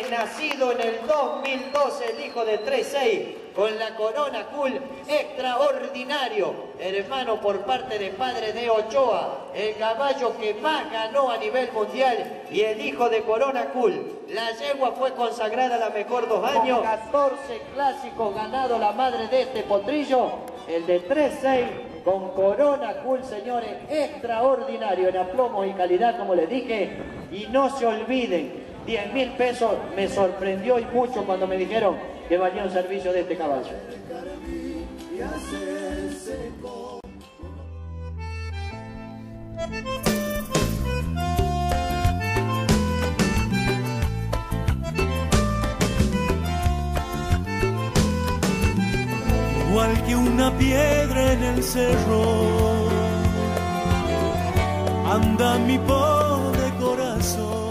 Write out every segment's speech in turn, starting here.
nacido en el 2012, el hijo de 3-6, con la corona cool, extraordinario, hermano por parte de padre de Ochoa, el caballo que más ganó a nivel mundial y el hijo de corona cool. La yegua fue consagrada a la mejor 2 años, con 14 clásicos ganado la madre de este potrillo, el de 3-6 con corona cool, señores, extraordinario en aplomo y calidad, como les dije, y no se olviden, 10.000 pesos, me sorprendió y mucho cuando me dijeron que valía un servicio de este caballo. Igual que una piedra en el cerro, anda mi pobre corazón.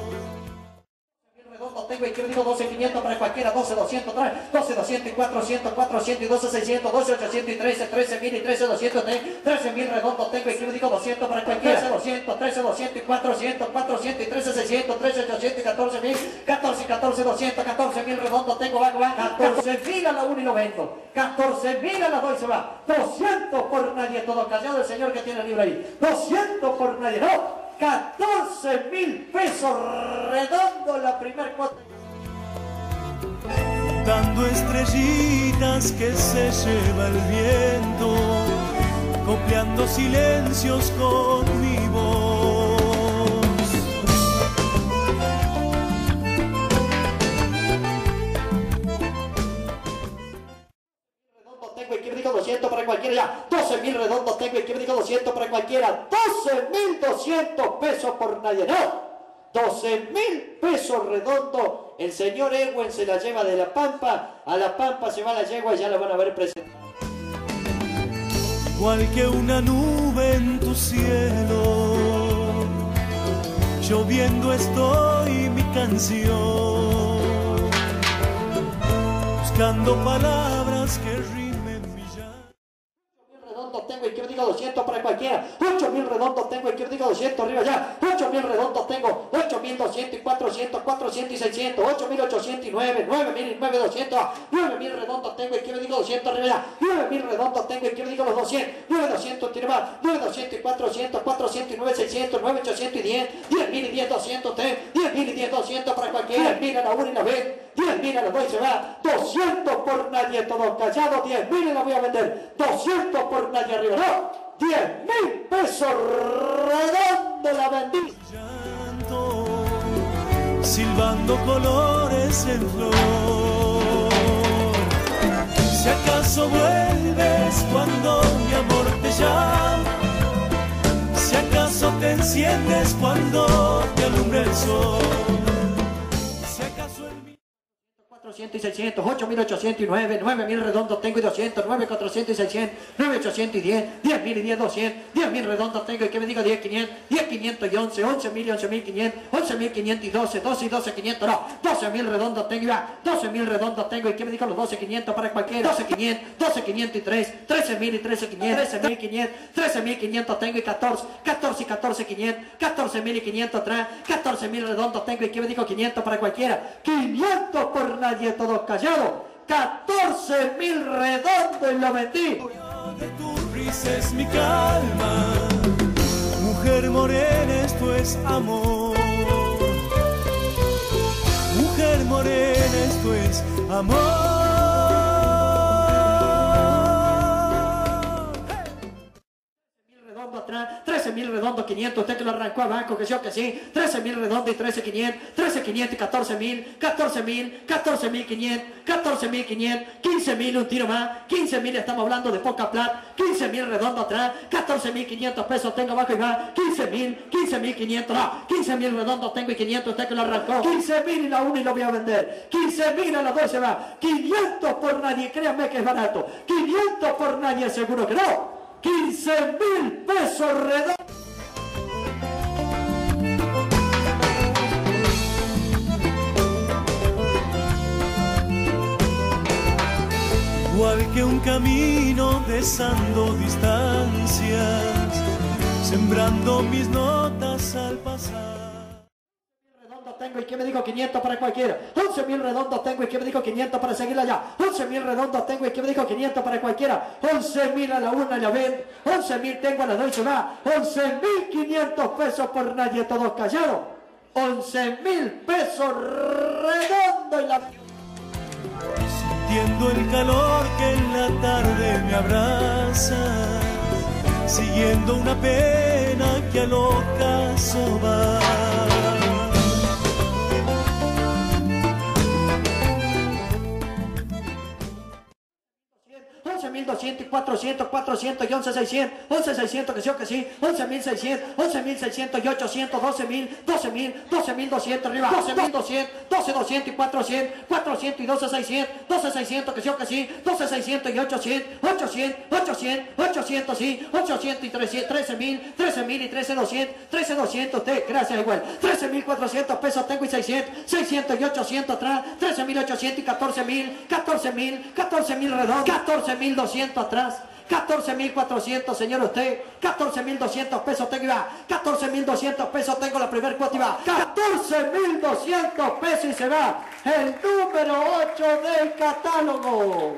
Tengo y digo 12.500 para cualquiera, 12.200, 12.200 y 400, 400 y 12.600, 12.800 y 13, 13.000 y 13.200, 13.000 redondos tengo y digo 200 para cualquiera, 13.200, 13.200 y 400, 400 y 13.600, 13.800 y 14.000, 14 y 14.200, 14.000 redondos tengo, va, 14.000 a la 1 y lo vendo, 14.000 a la 2 y se va, 200 por nadie, todo callado el señor que tiene el libro ahí, 200 por nadie, no. 14.000 pesos redondo la primer cuota. Dando estrellitas que se lleva el viento, copiando silencios con mi voz. Tengo y digo 200 para cualquiera ya, 12.000 redondos tengo y digo 200 para cualquiera, 12.200 pesos por nadie, no, 12.000 pesos redondos, el señor Ewen se la lleva de La Pampa, a La Pampa se va la yegua y ya la van a ver presente. Igual que una nube en tu cielo, lloviendo estoy mi canción, buscando palabras que rimen. Tengo y digo 200 para cualquiera, 8.000 redondos tengo y digo 200 arriba ya, 8.000 redondos tengo, 8.200 y 400, 400 y 600, 8.800 y 9, 9.000 y 9.200, 9.000 redondos tengo y digo 200 arriba ya, 9.000 redondos tengo y digo los 200, 9.200 tiene más, 9.200 y 400, 400 y 9.600, 9.800 y 10, 10.000 y 10.200, 10.000 y 10.200 para cualquiera, 10.000 a la 1 y la B, 10.000 a la 2 y se va, 200 por nadie, todos callados, 10.000 y la voy a vender, 200 por nadie arriba, no, 10.000 pesos redondo la vendí. Silbando colores en flor, si acaso vuelves cuando mi amor te llama, si acaso te enciendes cuando te alumbra el sol, si acaso el 400 y 600, 8.800 y 9, 9.000 redondos tengo y 200, 9.400 y 600, 9.800 y 10, 10.000 y 10.200, 10.000 redondos tengo y que me diga 10.500, 10.500 y 11, 11.000 y 11.500, 11.500 y 12, 12 y 12.500, no, 12.000 redondos tengo y va, 12.000 redondos tengo y que me diga los 12.500 para cualquiera, 12.500, 12.500 y 3, 13.000 y 13.500, 13.500, 13.500 tengo y 14, 14 y 14.500, 14.000 y 500 atrás, 14.000 redondos tengo y que me digo 500 para cualquiera, 500 por nadie, todos callados, 14.000 redondos y lo metí. de tu risa es mi calma, mujer morena esto es amor, mujer morena esto es amor. 13.000 redondos, 500, usted que lo arrancó a banco, que yo que sí, 13.000 redondos y 13.500, 13.500 y 14.000, 14.000, 14.500, 14.500, 15.000 un tiro más, 15.000 estamos hablando de poca plata, 15.000 redondos atrás, 14.500 pesos tengo abajo y va, 15.000, 15.500, no, 15.000 redondos tengo y 500, usted que lo arrancó, 15.000 y la 1 y lo voy a vender, 15.000 a la 2 se va, 500 por nadie, créanme que es barato, 500 por nadie, seguro que no. 15.000 pesos redondos. Igual que un camino besando distancias, sembrando mis notas al pasar. tengo y que me dijo 500 para cualquiera. 11.000 redondos tengo y que me dijo 500 para seguirla allá. 11.000 redondos tengo y que me dijo 500 para cualquiera. 11.000 a la una ya ven. 11.000 tengo a las 2 y se va. 11.500 pesos por nadie, todos callados. 11.000 pesos redondo y la... Sintiendo el calor que en la tarde me abraza, siguiendo una pena que al ocaso va. 11.200 y 400, 400 y 11.600, 11.600 que sí o que sí, 11.600, 11.600 y 800, 12.000, 12.000, 12.200 arriba, 12.200, 12.200 y 400, 400 y 12.600, 12.600 que sí o que sí, 12.600 y 800, 800, 800, 800 sí, 800 y 300, 13.000, 13.000 y 13.200, 13.200 usted, gracias igual, 13.400 pesos tengo y 600, 600 y 800 atrás, 13.800 y 14.000, 14.000, 14.000 redondo, 14.200 atrás, 14.400 señor usted, 14.200 pesos tengo y va, 14.200 pesos tengo la primer cuota y va, 14.200 pesos y se va, el número 8 del catálogo.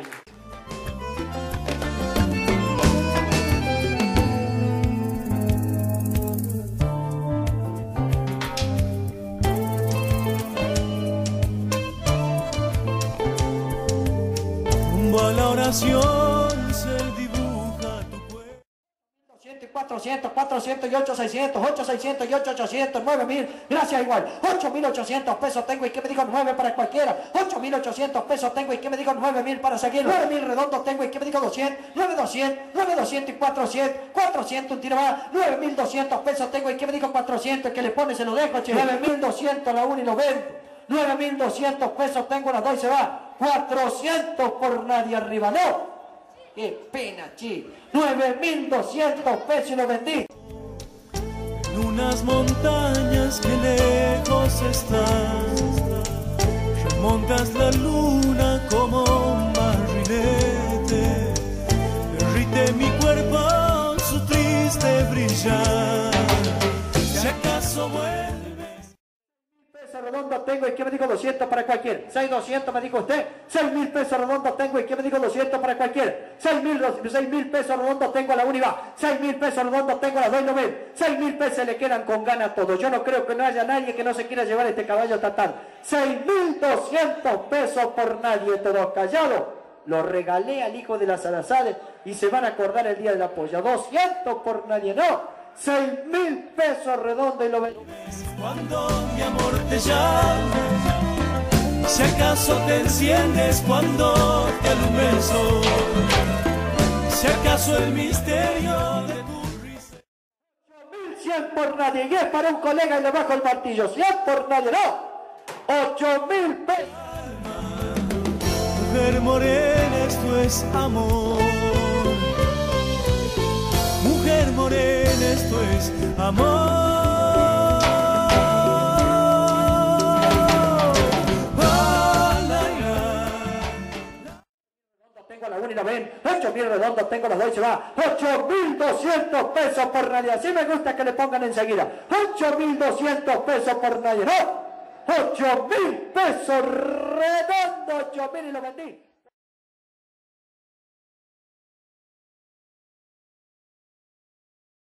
A la oración se dibuja tu cuerpo. 200 y 400, 400 y 8.600, 8.600 y 8.800, 9.000, gracias igual, 8.800 pesos tengo y que me digo 9 para cualquiera, 8.800 pesos tengo y que me digo 9.000 para seguir, 9.000 redondos tengo y que me digo 200, 9.200, 9.200 y 400, 400 un tiro más, 9.200 pesos tengo y que me digo 400, el que le pone se lo dejo, che, 9.200 la 1 y lo ven. 9.200 pesos tengo las 2 y se va. 400 por nadie arriba. No. Qué pena, chi. 9.200 pesos y lo vendí. En unas montañas que lejos están, remontas la luna como un barrilete. Derrite mi cuerpo su triste brillar. Si acaso vuelve. Redondos tengo y que me dijo 200 para cualquiera. 6.200 me dijo usted. 6.000 pesos redondos tengo y que me dijo 200 para cualquiera. 6.000 pesos redondos tengo a la univa. 6.000 pesos redondos tengo a las 2 y no ven. 6.000 pesos le quedan con ganas todos. Yo no creo que no haya nadie que no se quiera llevar este caballo hasta tarde. 6.200 pesos por nadie, todos callados. Lo regalé al hijo de las Salazar y se van a acordar el día de la polla. 200 por nadie, no. 6.000 pesos redondo y lo ven. Cuando mi amor te llama, si acaso te enciendes cuando te alumbra el sol, si acaso el misterio de tu risa. 8.100 por nadie, y es para un colega y le bajo el martillo. 100 por nadie, no. 8.000 pesos. Mujer morena, esto es amor. Mujer morena, esto es amor. Tengo a la 1 y la ven. 8.000 redondos tengo las 2 y se va. 8.200 pesos por nadie. Así me gusta que le pongan enseguida. 8.200 pesos por nadie. No. 8.000 pesos redondo. 8.000 y lo vendí.